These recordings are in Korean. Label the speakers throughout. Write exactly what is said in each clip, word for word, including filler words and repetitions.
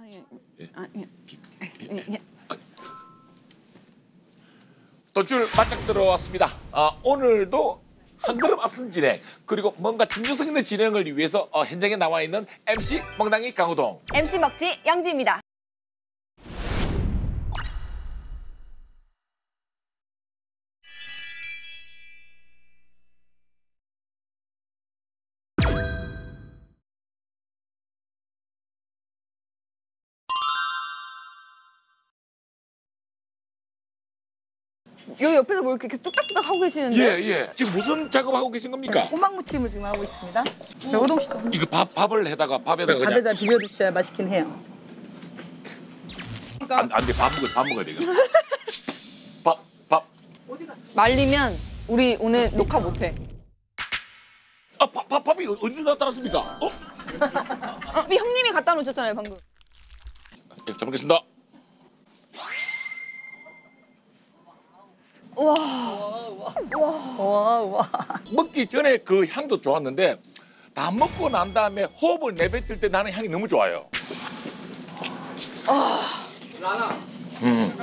Speaker 1: 예.
Speaker 2: 예.
Speaker 1: 아, 예. 예. 예.
Speaker 2: 돈줄 바짝 들어왔습니다. 아, 오늘도 한 걸음 앞선 진행, 그리고 뭔가 진정성 있는 진행을 위해서 어, 현장에 나와 있는 엠씨 멍당이 강호동.
Speaker 1: 엠씨 먹지 영지입니다. 요 옆에서 뭐 이렇게 뚝딱뚝딱 하고 계시는데?
Speaker 2: 예, 예. 지금 무슨 작업하고 계신 겁니까?
Speaker 3: 호박 무침을 지금 하고 있습니다. 호동 씨도
Speaker 2: 이거 밥, 밥을 해다가 밥에다가 그냥.
Speaker 3: 밥에다 비벼 드셔야 맛있긴 해요.
Speaker 2: 안, 안 돼. 밥 먹어야 밥 먹어야 돼, 이거. 밥, 밥.
Speaker 1: 말리면 우리 오늘 녹화 못해.
Speaker 2: 아, 밥, 밥, 밥이 언제 나타났습니까? 어?
Speaker 1: 이 형님이 갖다 놓으셨잖아요, 방금.
Speaker 2: 예, 잘 먹겠습니다.
Speaker 1: 와.
Speaker 3: 와, 와.
Speaker 2: 먹기 전에 그 향도 좋았는데 다 먹고 난 다음에 호흡을 내뱉을 때 나는 향이 너무 좋아요.
Speaker 1: 아.
Speaker 2: 음.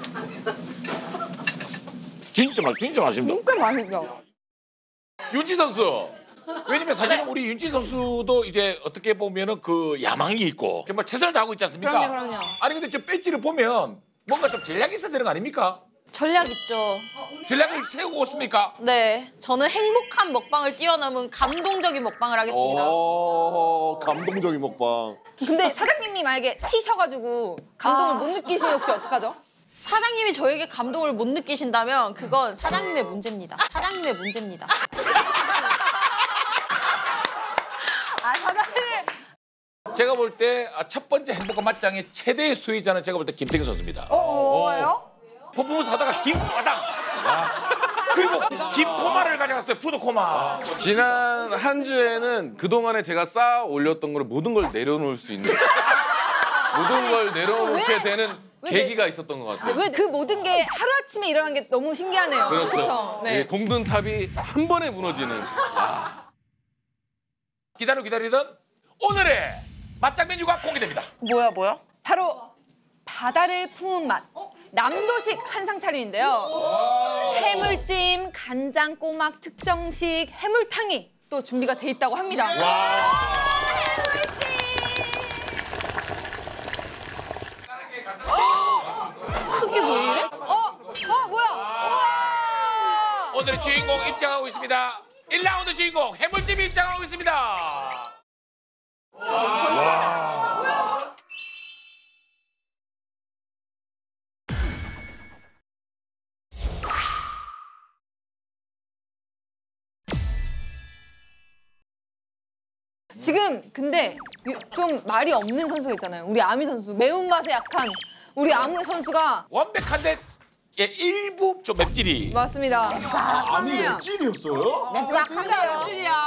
Speaker 2: 진짜 맛, 진짜 맛있습니다.
Speaker 1: 진짜 맛있어.
Speaker 2: 윤지 선수. 왜냐면 사실은 우리 윤지 선수도 이제 어떻게 보면은 그 야망이 있고 정말 최선을 다하고 있지 않습니까?
Speaker 1: 그럼요, 그럼요.
Speaker 2: 아니 근데 저 배지를 보면 뭔가 좀 전략이 있어야 되는 거 아닙니까?
Speaker 4: 전략 있죠.
Speaker 2: 전략을 세우고 있습니까?
Speaker 4: 네, 저는 행복한 먹방을 뛰어넘은 감동적인 먹방을 하겠습니다.
Speaker 5: 오, 감동적인 먹방.
Speaker 1: 근데 사장님이 만약에 튀셔가지고 감동을
Speaker 4: 아.
Speaker 1: 못 느끼시면 혹시 어떡하죠?
Speaker 4: 사장님이 저에게 감동을 못 느끼신다면 그건 사장님의 문제입니다. 사장님의 문제입니다.
Speaker 1: 아, 사장님!
Speaker 2: 제가 볼 때 첫 번째 행복한 맛장의 최대 수혜자는 제가 볼 때 김태균 선수입니다.
Speaker 1: 어, 왜요?
Speaker 2: 퍼포먼스 하다가 김바닥. 그리고 김코마를 가져갔어요. 푸드코마.
Speaker 6: 지난 한 주에는 그동안에 제가 쌓아 올렸던 걸 모든 걸 내려놓을 수 있는 모든 걸 내려놓게
Speaker 1: 왜?
Speaker 6: 되는
Speaker 1: 왜
Speaker 6: 계기가 있었던 것 같아요.
Speaker 1: 왜 그 모든 게 하루아침에 일어난 게 너무 신기하네요.
Speaker 6: 그렇죠.
Speaker 1: 그쵸?
Speaker 6: 예, 공든탑이 한 번에 무너지는. 아.
Speaker 2: 기다려 기다리던 오늘의 맛장 메뉴가 공개됩니다.
Speaker 4: 뭐야, 뭐야?
Speaker 1: 바로 바다를 품은 맛. 남도식 한상 차림인데요. 해물찜, 간장, 꼬막, 특정식, 해물탕이 또 준비가 돼 있다고 합니다.
Speaker 2: 와.
Speaker 4: 그게 뭐 이래?
Speaker 1: 어? 어, 뭐야? 우와!
Speaker 2: 오늘의 주인공 입장하고 있습니다. 일 라운드 주인공 해물찜이 입장하고 있습니다.
Speaker 1: 지금 근데 유- 좀 말이 없는 선수가 있잖아요. 우리 아미 선수. 매운맛에 약한 우리 아무 선수가
Speaker 2: 완벽한데 예, 일부 좀 맵찔이.
Speaker 1: 맞습니다.
Speaker 5: 아, 아니 맵찔이었어요?
Speaker 1: 맵싹한데요.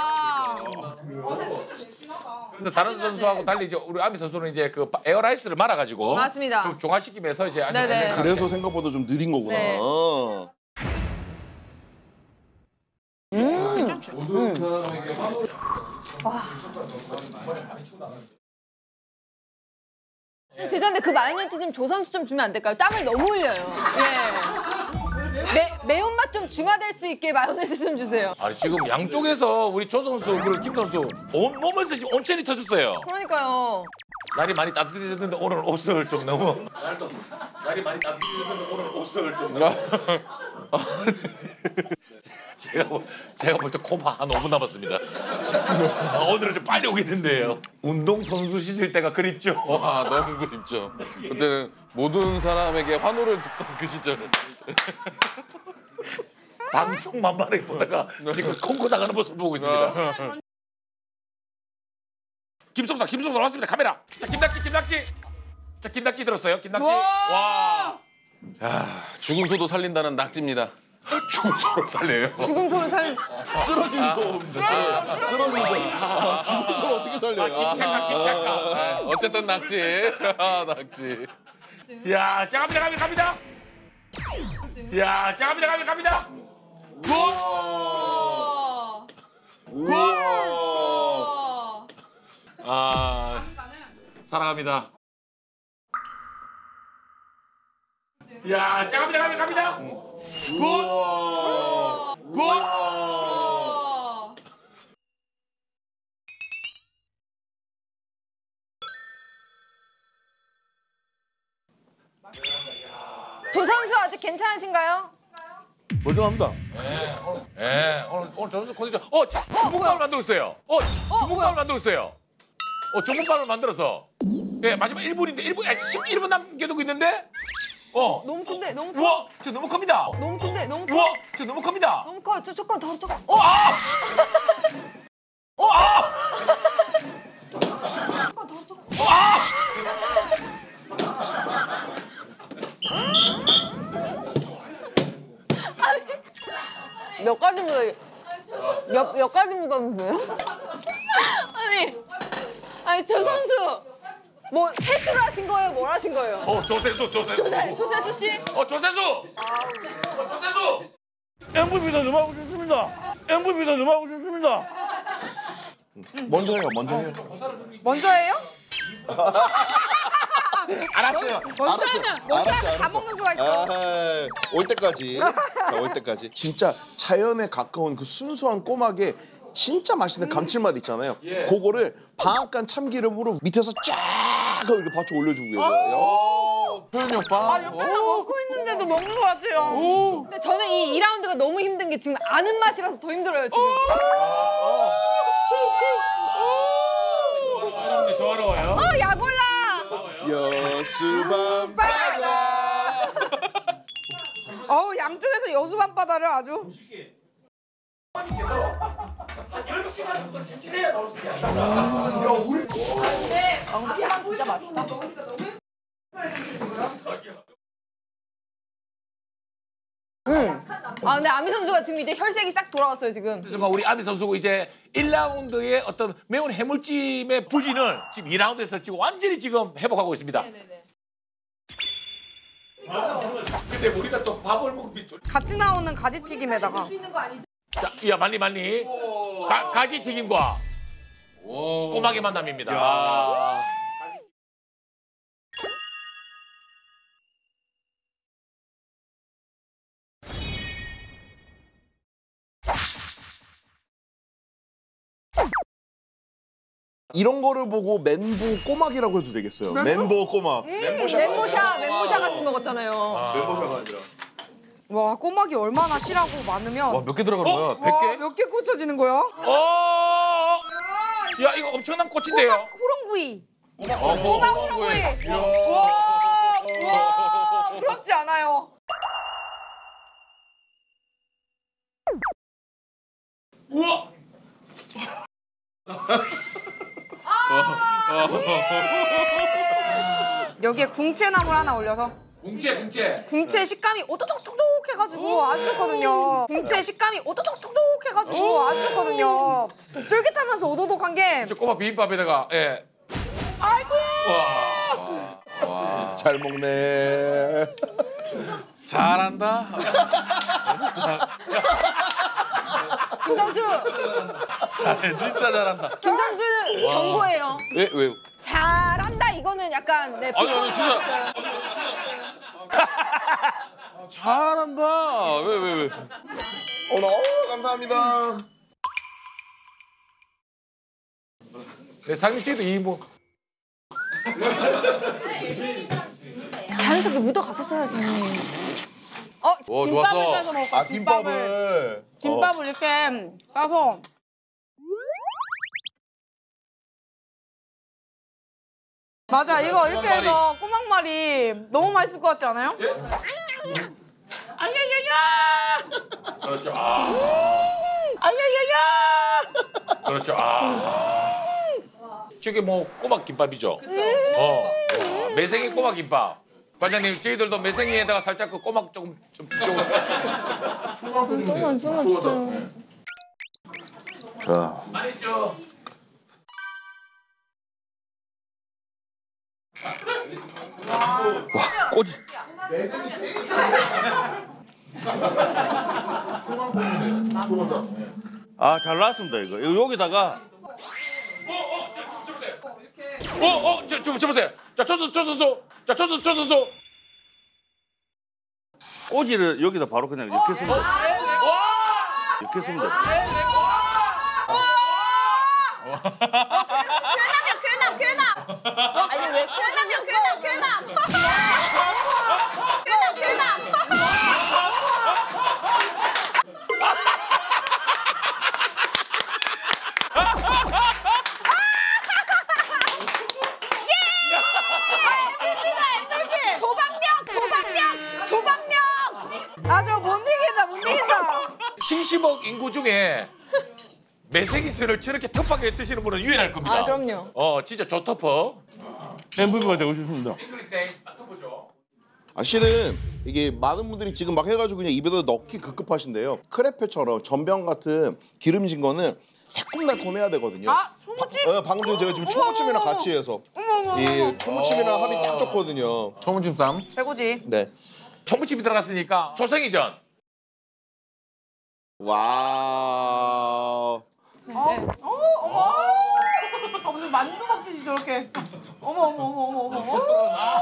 Speaker 2: 그래서 다른 선수하고 달리 이제 우리 아미 선수는 이제 그 에어라이스를 말아가지고
Speaker 1: 맞습니다.
Speaker 2: 좀 중화시키면서 이제 아주
Speaker 1: 네네.
Speaker 5: 그래서 생각보다 좀 느린 거구나.
Speaker 1: 네.
Speaker 6: 모든 사람에게
Speaker 1: 죄송한데 그 마요네즈 좀 조 선수 좀 주면 안 될까요? 땀을 너무 흘려요. 예. 매, 매운맛 좀 중화될 수 있게 마요네즈 좀 주세요.
Speaker 2: 아니 지금 양쪽에서 우리 조 선수 그리고 김 선수 온 몸에서 지금 온천이 터졌어요.
Speaker 1: 그러니까요.
Speaker 2: 날이 많이 따뜻해졌는데 오늘 옷을 좀 너무 날이 많이 따뜻해졌는데 오늘 옷을 좀 너무 제가 볼- 제가 볼 때 코마 한 오 분 남았습니다. 아, 오늘은 좀 빨리 오겠는데요. 운동 선수 시절 때가 그립죠.
Speaker 6: 와, 너무 그립죠. 그때는 모든 사람에게 환호를 듣던 그 시절.
Speaker 2: 방송 만만하게 보다가 지금 콩고 나가는 모습을 보고 있습니다. 김성사, 김성사 왔습니다. 카메라. 자, 김낙지, 김낙지. 자, 김낙지 들었어요. 김낙지. 와.
Speaker 6: 야, 죽은 소도 살린다는 낙지입니다.
Speaker 2: 죽은 소를 살려요.
Speaker 1: 죽은 소를 살.
Speaker 5: 쓰러진 소입니다. 쓰러- 쓰러진 소. 아, 죽은 소를 어떻게 살려요?
Speaker 2: 김착각, 김착각.
Speaker 6: 아, 어쨌든 낙지. 아, 낙지.
Speaker 2: 야, 자, 갑니다, 갑니다, 갑니다. 야, 자, 갑니다, 갑니다, 갑니다. 굿.
Speaker 5: 우와.
Speaker 2: 아, 사랑합니다. 야, 자 갑니다, 갑니다, 갑니다. 굿, 굿.
Speaker 1: 조 선수 아직 괜찮으신가요?
Speaker 5: 멀쩡합니다.
Speaker 2: 예, 오늘 오늘 점수 컨디션. 어, 주먹밥을 만들었어요. 어, 주먹밥을 만들었어요. 어, 주먹밥을 만들어서. 예, 마지막 일 분인데 일 분, 아, 십일 분 남겨두고 있는데. 어.
Speaker 1: 너무 큰데, 너무 커.
Speaker 2: 우와, 저 너무 큽니다.
Speaker 1: 너무 큰데, 너무 커.
Speaker 2: 우와, 저 너무 큽니다.
Speaker 1: 너무 커. 저 조금 더, 조금. 어,
Speaker 2: 아! 어, 아! 어, 아!
Speaker 1: 몇 가지 묻어, 몇, 몇 가지 묻었는데요? 아니, 아니, 저 선수. 뭐, 세수를 하신 거예요? 뭘 하신 거예요?
Speaker 2: 어, 조세수, 조세수.
Speaker 1: 네, 조세수 씨?
Speaker 2: 어, 조세수. 어, 조세수.
Speaker 7: 엠브이피도 좀 하고 싶습니다. 엠브이피도 좀 하고 싶습니다.
Speaker 5: 먼저 해요, 먼저 해요.
Speaker 1: 먼저 해요?
Speaker 5: 알았어요.
Speaker 1: 먼저
Speaker 5: 알았어요.
Speaker 1: 하면, 먼저
Speaker 5: 알았어요.
Speaker 1: 하면 다
Speaker 5: 알았어.
Speaker 1: 먹는 수가 있어.
Speaker 5: 아, 올 때까지. 자, 올 때까지. 진짜 자연에 가까운 그 순수한 꼬막에 진짜 맛있는 감칠맛 있잖아요. 그거를 방앗간 참기름으로 밑에서 쫙 하고 이렇게 받쳐 올려주고 계세요.
Speaker 6: 표현이 오빠.
Speaker 1: 아, 옆에서 먹고 있는데도 먹는 것 같아요. 근데 저는 이 이 라운드가 너무 힘든 게 지금 아는 맛이라서 더 힘들어요, 지금.
Speaker 2: 조화로운데 조화로워요.
Speaker 1: 어, 약올라!
Speaker 5: 여수밤 바다.
Speaker 1: 어우, 양쪽에서 여수밤바다를 아주. 네, 엉치랑 진짜 맛있다. 음. 아, 근데 아미 선수가 지금 이제 혈색이 싹 돌아왔어요, 지금.
Speaker 2: 그래서 우리 아미 선수가 이제 일 라운드의 어떤 매운 해물찜의 부진을 지금 이 라운드에서 지금 완전히 지금 회복하고 있습니다.
Speaker 1: 네네네.
Speaker 2: 근데 우리가 또 밥을 먹으면 좀...
Speaker 8: 같이 나오는 가지튀김에다가
Speaker 1: 수 있는 거 아니죠?
Speaker 2: 자, 야 말리 말리 가, 가지 튀김과 꼬막의 만남입니다.
Speaker 5: 이런 거를 보고 멘보 꼬막이라고 해도 되겠어요. 멘보 꼬막.
Speaker 1: 멘보샤, 멘보샤 같이 먹었잖아요.
Speaker 5: 멘보샤가 아니라.
Speaker 8: 와 꼬막이 얼마나 실하고 많으면
Speaker 6: 와, 몇 개 들어가는 거야? 백 개?
Speaker 8: 몇 개 꽂혀지는 거야?
Speaker 2: 어, 야 이거 엄청난 꽃인데요.
Speaker 8: 호롱구이.
Speaker 6: 어,
Speaker 8: 꼬막 호롱구이. 와, 와, 부럽지 않아요.
Speaker 2: 우와.
Speaker 8: 여기에 궁채나물 하나 올려서
Speaker 2: 궁채 궁채.
Speaker 8: 궁채 식감이 오도독독독 해가지고 아주 좋거든요. 궁채 식감이 오도독독독 해가지고 아주 좋거든요. 쫄깃하면서 오도독한 게
Speaker 2: 저 꼬막 비빔밥에다가 예. 아이고. 와. 와.
Speaker 5: 잘 먹네.
Speaker 6: 잘한다.
Speaker 1: 김선수!
Speaker 6: 잘, 진짜 잘한다.
Speaker 1: 김선수 경고예요.
Speaker 6: 왜, 왜?
Speaker 1: 잘한다 이거는 약간 네.
Speaker 6: 아니, 아니, 진짜. 잘한다. 왜, 왜, 왜?
Speaker 5: 어, 너무 감사합니다.
Speaker 2: 네, 상민 씨도 이 뭐.
Speaker 1: 자연스럽게 묻어갔었어야지. 어,
Speaker 6: 오,
Speaker 8: 김밥을
Speaker 6: 좋았어.
Speaker 8: 싸서 먹어.
Speaker 5: 아, 김밥을.
Speaker 8: 김밥을 이렇게 싸서 맞아 이거 이렇게
Speaker 6: 꼬막말이.
Speaker 8: 해서 꼬막말이 너무 맛있을 것 같지 않아요?
Speaker 2: 그렇죠. 아. 아야야야. 그렇죠. 아. 저게 뭐 꼬막 김밥이죠. 그렇죠. 어. 와, 매생이 꼬막 김밥. 관장님, 저희들도 매생이에다가 살짝 그 꼬막 조금 좀 쪽으로.
Speaker 1: 조금만 조금만 주세요.
Speaker 5: 자.
Speaker 2: 많이 죠.
Speaker 6: 꼬지.
Speaker 7: 아, 잘 나왔습니다, 이거. 이거 여기다가
Speaker 2: 어, 어, 저, 저, 저 보세요. 자, 조수, 조수수. 자, 조수, 조수수.
Speaker 7: 오지를 여기다 바로 그냥 이렇게 쓰면 돼. 이렇게 쓰면 돼.
Speaker 4: 쾌남 쾌남. 아니 왜 쾌남이었어? 쾌남 쾌남. 쾌남 쾌남.
Speaker 8: 아 저 못 이긴다 못 이긴다.
Speaker 2: 칠십억 인구 중에 매세기처를 저렇게 텁하게 드시는 분은 유일할 겁니다.
Speaker 1: 아, 그럼요.
Speaker 2: 어, 진짜 조터퍼.
Speaker 7: 엠브이피가 되고 싶습니다.
Speaker 5: 아 실은 이게 많은 분들이 지금 막 해가지고 그냥 입에다 넣기 급급하신데요. 크레페처럼 전병 같은 기름진 거는 새콤달콤해야 되거든요.
Speaker 8: 아 초무침?
Speaker 5: 바, 어, 방금 전에 제가 지금 초무침이랑 같이 해서 이 초무침이랑 합이 딱 좋거든요.
Speaker 6: 소문침 쌈.
Speaker 8: 최고지.
Speaker 5: 네.
Speaker 2: 초무침이 들어갔으니까 초생이전.
Speaker 5: 와.
Speaker 8: 아 무슨 만두 먹듯이 저렇게. 어머 어머 어머 어머 어머.
Speaker 6: 속 들어가.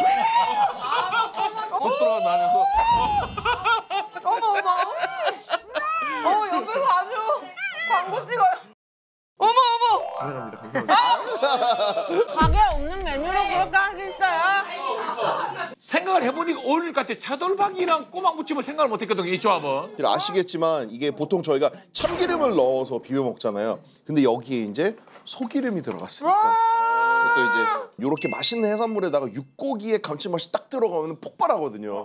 Speaker 6: 속 들어가 나면서.
Speaker 8: 어머 어머. 어 옆에서 아주 광고 찍어요. 어머 어머.
Speaker 5: 가능합니다. 감사합니다.
Speaker 8: 가게 없는 메뉴로 그렇게 할 수 있어요?
Speaker 2: 생각을 해보니까 어울릴 것 같아. 차돌박이랑 꼬막 무침을 생각을 못했거든요, 이 조합은.
Speaker 5: 아시겠지만 이게 보통 저희가 참기름을 넣어서 비벼 먹잖아요. 근데 여기에 이제 소기름이 들어갔으니까 또 이제 이렇게 맛있는 해산물에다가 육고기의 감칠맛이 딱 들어가면 폭발하거든요.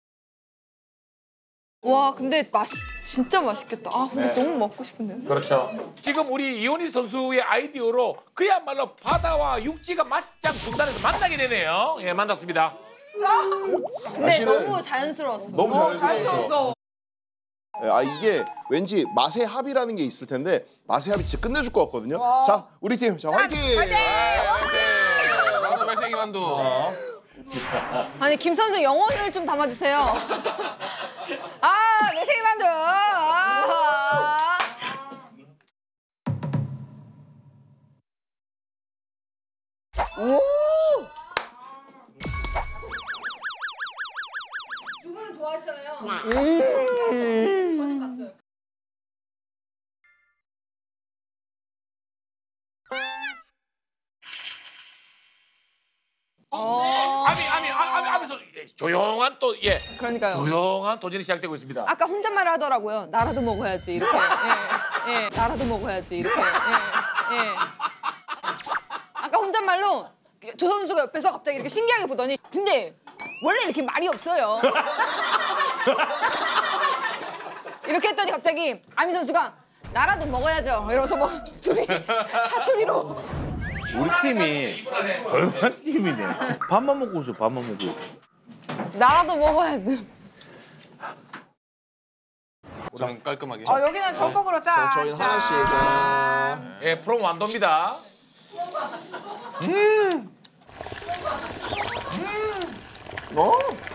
Speaker 1: 와 근데 맛이 진짜 맛있겠다. 아 근데
Speaker 2: 네.
Speaker 1: 너무 먹고 싶은데요.
Speaker 2: 그렇죠. 지금 우리 이온희 선수의 아이디어로 그야말로 바다와 육지가 맞짱 분단에서 만나게 되네요. 예, 만났습니다.
Speaker 1: 근데
Speaker 5: 사실은
Speaker 1: 너무 자연스러웠어.
Speaker 5: 너무 잘해주셨죠. 아 이게 왠지 맛의 합이라는 게 있을 텐데 맛의 합이 진짜 끝내줄 것 같거든요. 자 우리 팀, 자 화이팅!
Speaker 6: 나도 매생이 만두.
Speaker 1: 아니 김 선수 영혼을 좀 담아주세요. 아 매생이 만두. 아. 두 분은 좋아하시잖아요. 저는 봤어요. 어.
Speaker 2: 아미, 아미, 아, 아미, 아미서 예, 조용한 또 예,
Speaker 1: 그러니까요.
Speaker 2: 조용한 도전이 시작되고 있습니다.
Speaker 1: 아까 혼잣말을 하더라고요. 나라도 먹어야지 이렇게. 예, 예. 나라도 먹어야지 이렇게. 예, 예. 아까 혼잣말로 조 선수가 옆에서 갑자기 이렇게 신기하게 보더니 근데 원래 이렇게 말이 없어요. 이렇게 했더니 갑자기 아미 선수가 나라도 먹어야죠. 이러면서 뭐 둘이 사투리로.
Speaker 7: 우리 팀이 조용한 팀이네. 밥만 먹고 있어, 밥만 먹고 있어.
Speaker 8: 나라도 먹어야지.
Speaker 6: 우선 깔끔하게.
Speaker 8: 어 여기는 전복으로 짜.
Speaker 5: 저, 저희는 하나씩 자.
Speaker 2: 예, 프로모 완도입니다.
Speaker 5: 어?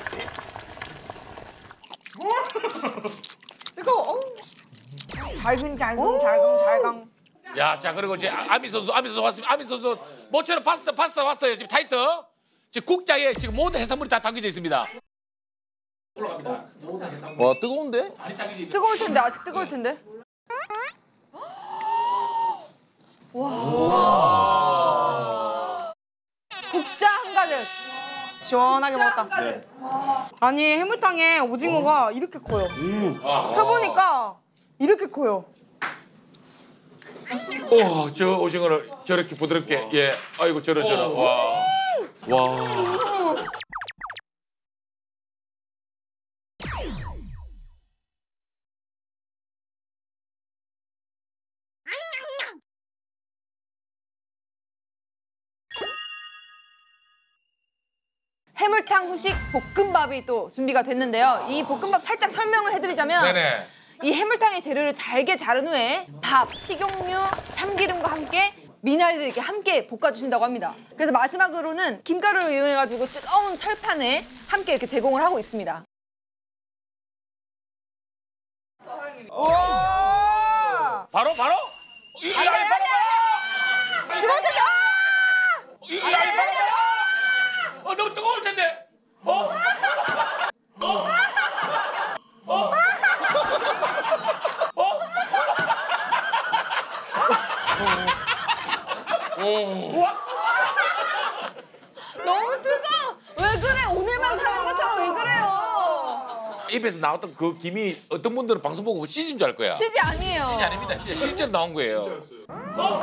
Speaker 8: 뜨거워. 잘근 잘근 잘근 잘근.
Speaker 2: 야, 자 그리고 이제 아미 선수, 아미 선수 왔습니다. 아미 선수 모처럼 파스타, 파스타 왔어요. 지금 타이트. 지금 국자에 지금 모든 해산물이 다 담겨져 있습니다.
Speaker 6: 와 뜨거운데?
Speaker 1: 뜨거울 텐데 아직 뜨거울 텐데. 와. 국자 한가득.
Speaker 8: 시원하게
Speaker 1: 국자
Speaker 8: 먹었다.
Speaker 1: 한가득.
Speaker 8: 아니 해물탕에 오징어가 이렇게 커요. 해보니까 이렇게 커요.
Speaker 2: 오, 저 오징어를 저렇게 부드럽게 예, 아이고 저런 저런 와.
Speaker 7: 와.
Speaker 1: 해물탕 후식 볶음밥이 또 준비가 됐는데요. 이 볶음밥 살짝 설명을 해드리자면
Speaker 2: 네네.
Speaker 1: 이 해물탕의 재료를 잘게 자른 후에 밥, 식용유, 참기름과 함께 미나리를 이렇게 함께 볶아주신다고 합니다. 그래서 마지막으로는 김가루를 이용해가지고 뜨거운 철판에 함께 이렇게 제공을 하고 있습니다.
Speaker 8: 와.
Speaker 2: 바로 바로 이 아이 바로 바로
Speaker 8: 뜨거울 텐데.
Speaker 2: 이 아이 바로 바로 어 너무 뜨거울 텐데 어? 어?
Speaker 1: 너무 뜨거워. 왜 그래? 오늘만 사는 것처럼 왜 그래요?
Speaker 2: 입에서 나왔던 그 김이 어떤 분들은 방송 보고 씨진 줄 알 거야.
Speaker 1: 치지 아니에요.
Speaker 2: 씨지 아닙니다. 진짜 실제로 나온 거예요. 어?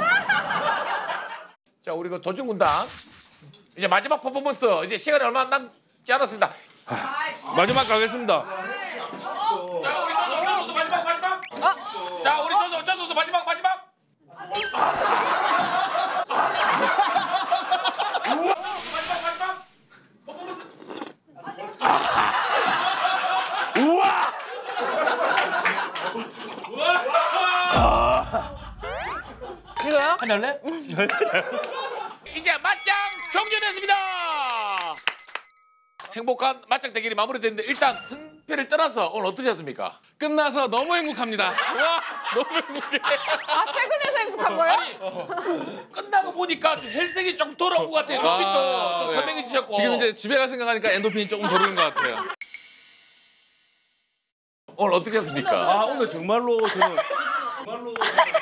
Speaker 2: 자, 우리 그 도준 군단 이제 마지막 퍼포먼스 이제 시간이 얼마 남지 않았습니다.
Speaker 7: 마지막 가겠습니다.
Speaker 2: 자, 우리 조수, 조수 마지막 마지막. 자, 우리 조수, 조수 마지막 마지막. 마지막 마지막. 퍼포먼스.
Speaker 7: 우와!
Speaker 1: 이거요?
Speaker 7: 한잔 할래?
Speaker 2: 이제 맞짱 종료됐습니다. 행복한 맞짱 대결이 마무리됐는데 일단 승패를 떠나서 오늘 어떠셨습니까?
Speaker 6: 끝나서 너무 행복합니다. 와, 너무 행복해.
Speaker 1: 아 퇴근해서 행복한 거예요?
Speaker 2: 아니 끝나고 보니까 좀 혈색이 좀 돌아온 것 같아요. 눈빛도
Speaker 6: 아,
Speaker 2: 좀
Speaker 6: 네.
Speaker 2: 선명해지셨고.
Speaker 6: 지금 이제 집에 갈 생각하니까 엔도핀이 조금 도르는 것 같아요.
Speaker 2: 오늘 어떠셨습니까?
Speaker 7: 아 오늘 정말로 저는 정말로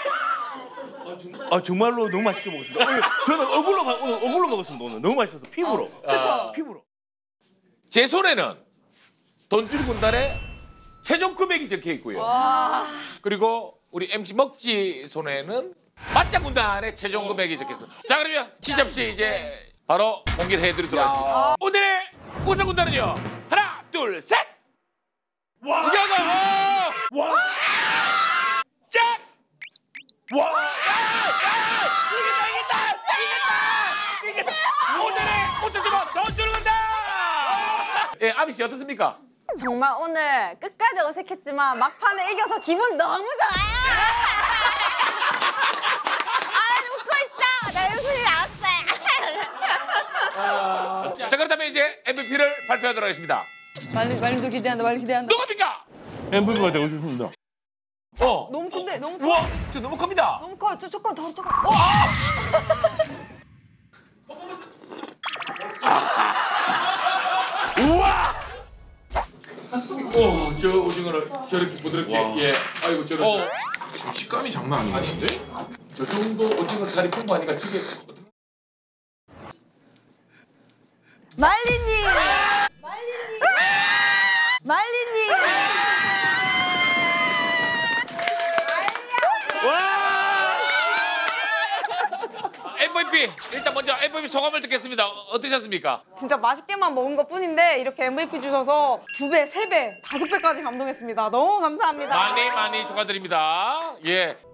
Speaker 7: 아 정말로 너무 맛있게 먹었습니다. 오늘 저는 얼굴로 가- 오늘 얼굴로 먹었습니다. 오늘 너무 맛있어서 피부로.
Speaker 2: 아,
Speaker 7: 피부로.
Speaker 2: 제 손에는 돈줄 군단의 최종 금액이 적혀 있고요. 그리고 우리 엠씨 먹지 손에는 맞짱 군단의 최종 금액이 적혀 있습니다. 자, 그러면 지점 씨 이제 바로 공개를 해드리도록 하겠습니다. 오늘의 우승 군단은요. 하나, 둘, 셋.
Speaker 7: 와!
Speaker 2: 이겨가!
Speaker 7: 와!
Speaker 2: 짝!
Speaker 7: 와!
Speaker 2: 오늘의 우승팀은 돈줄 군단! 예, 아미 씨 어떻습니까?
Speaker 8: 정말 오늘 끝까지 어색했지만 막판에 이겨서 기분 너무 좋아요. 아 웃고 있죠. 나 웃음이 나왔어요.
Speaker 2: 자, 그렇다면 이제 엠브이피를 발표하도록 하겠습니다.
Speaker 1: 말리 말리도 기대한다. 말리 기대한다.
Speaker 2: 누굽니까?
Speaker 7: 엠브이피가 되고 싶습니다.
Speaker 2: 어.
Speaker 1: 너무 큰데 너무 커.
Speaker 2: 우와, 저 너무 큽니다.
Speaker 1: 너무 커. 저 조금 더 더. 어?
Speaker 2: 우와! 오, 저 오징어를 저렇게 부드럽게 예. 아이고 저런. 어.
Speaker 9: 식감이 장난 아니겠는데?
Speaker 2: 저 정도 오징어 살이 풍부하니까 저게
Speaker 8: 말리님. 말리님. 말리님.
Speaker 2: 엠브이피 일단 먼저 엠브이피 소감을 듣겠습니다. 어떠셨습니까?
Speaker 8: 진짜 맛있게만 먹은 것 뿐인데 이렇게 엠브이피 주셔서 두 배, 세 배, 다섯 배까지 감동했습니다. 너무 감사합니다.
Speaker 2: 많이 많이 축하드립니다. 예.